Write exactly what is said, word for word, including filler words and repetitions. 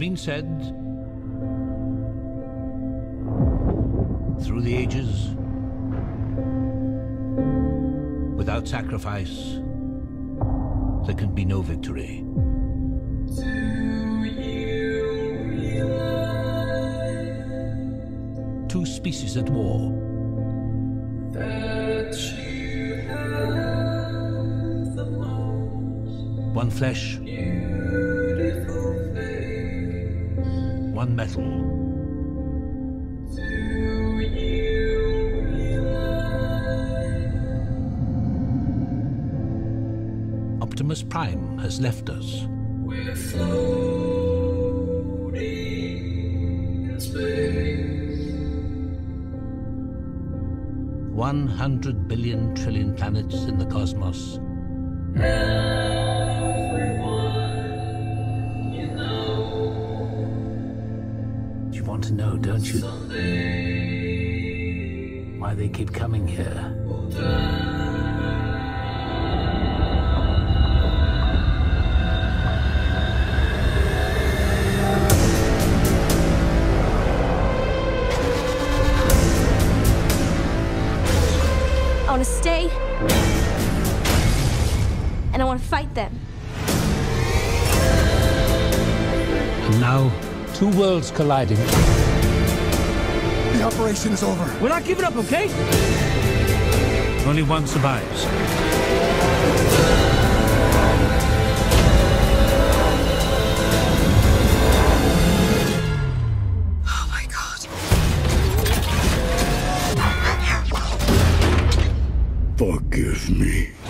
been said through the ages, without sacrifice, there can be no victory. Do you realize Two species at war, that you have the most one flesh, beautiful face? one metal. Do you realize Optimus Prime has left us. we're floating in space? One hundred billion trillion planets in the cosmos. Everyone you know You want to know, don't you, someday why they keep coming here? will die. I want to stay, and I want to fight them. And now, two worlds colliding. The operation is over. We're not giving up, okay? Only one survives. Oh my God. Forgive me.